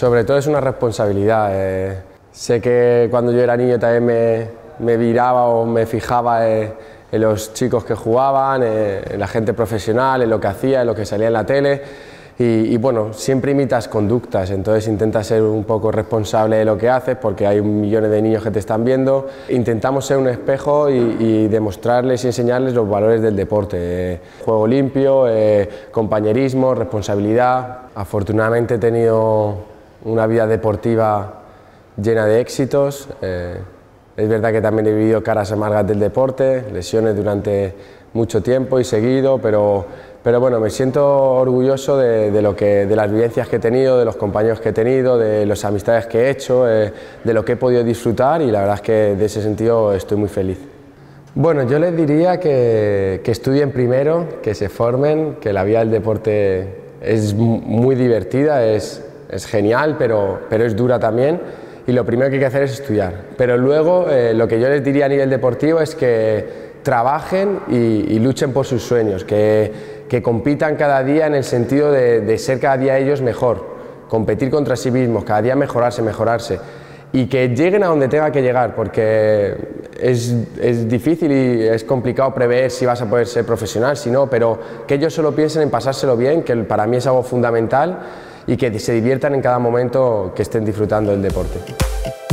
Sobre todo es una responsabilidad. Sé que cuando yo era niño también me viraba o me fijaba en los chicos que jugaban, en la gente profesional, en lo que hacía, en lo que salía en la tele. Y bueno, siempre imitas conductas, entonces intentas ser un poco responsable de lo que haces porque hay millones de niños que te están viendo. Intentamos ser un espejo y demostrarles y enseñarles los valores del deporte. Juego limpio, compañerismo, responsabilidad. Afortunadamente he tenido una vida deportiva llena de éxitos. Es verdad que también he vivido caras amargas del deporte, lesiones durante mucho tiempo y seguido, pero bueno, me siento orgulloso de las vivencias que he tenido, de los compañeros que he tenido, de las amistades que he hecho, de lo que he podido disfrutar y la verdad es que de ese sentido estoy muy feliz. Bueno, yo les diría que estudien primero, que se formen, que la vida del deporte es muy divertida, es genial, pero es dura también. Y lo primero que hay que hacer es estudiar. Pero luego lo que yo les diría a nivel deportivo es que trabajen y luchen por sus sueños, que compitan cada día en el sentido de ser cada día ellos mejor, competir contra sí mismos, cada día mejorarse y que lleguen a donde tenga que llegar, porque es difícil y es complicado prever si vas a poder ser profesional, si no, pero que ellos solo piensen en pasárselo bien, que para mí es algo fundamental, y que se diviertan en cada momento que estén disfrutando del deporte.